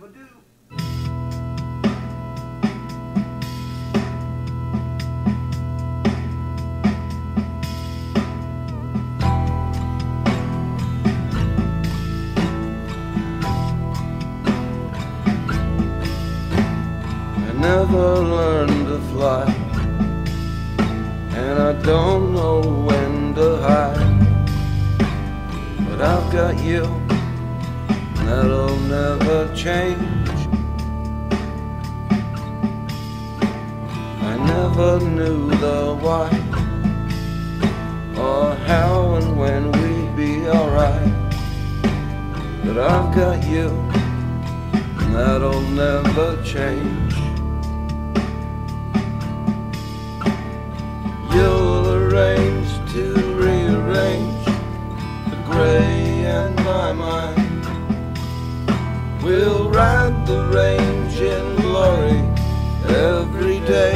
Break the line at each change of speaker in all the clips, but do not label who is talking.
do.
Never learned to fly, and I don't know when to hide, but I've got you, and that'll never change. I never knew the why, or how and when we'd be alright, but I've got you, and that'll never change. You'll arrange to rearrange the grey in my mind. We'll ride the range in glory every day.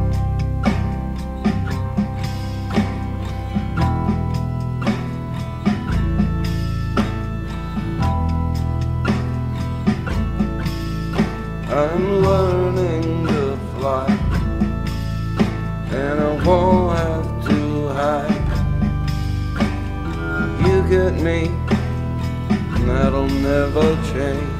I'm learning to fly, and I won't have to hide. You get me, and that'll never change.